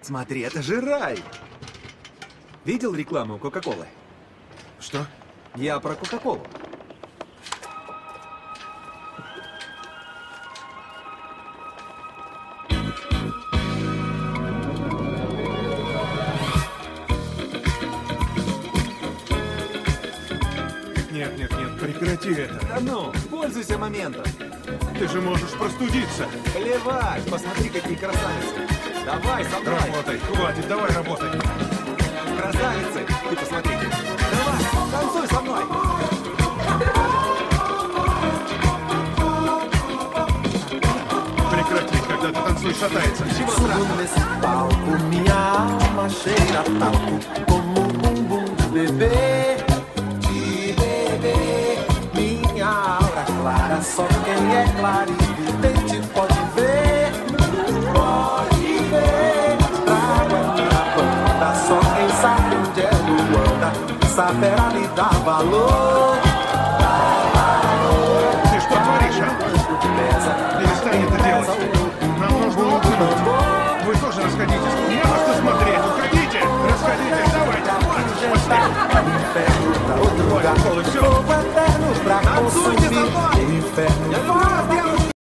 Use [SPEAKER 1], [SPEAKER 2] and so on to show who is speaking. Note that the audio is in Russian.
[SPEAKER 1] Смотри, это же рай! Видел рекламу Кока-Колы?
[SPEAKER 2] Что?
[SPEAKER 1] Я про Кока-Колу.
[SPEAKER 2] Нет, нет, нет, прекрати это.
[SPEAKER 1] Да ну, пользуйся моментом.
[SPEAKER 2] Ты же можешь простудиться.
[SPEAKER 1] Плевать, посмотри, какие красавицы. Давай, со мной.
[SPEAKER 2] Работай, хватит, давай работай.
[SPEAKER 1] Красавицы, ты посмотри. Давай, танцуй со мной.
[SPEAKER 2] Прекрати, когда ты танцуешь, шатается.
[SPEAKER 1] Чего
[SPEAKER 3] Subo
[SPEAKER 1] страшного?
[SPEAKER 3] nesse palco, minha alma cheira talco, como um bumbum de bebê, minha aura clara, só quem é claro e vidente pode ver, trago a minha banda, só quem sabe onde é Luanda, saberá lhe dar valor.
[SPEAKER 2] Ты что творишь, а? Перестань это делать. Нам нужно уйти. Вы тоже расходитесь. Не на что смотреть. Уходите. Расходитесь, давайте. Пошли.
[SPEAKER 3] Outro lugar,
[SPEAKER 2] Все.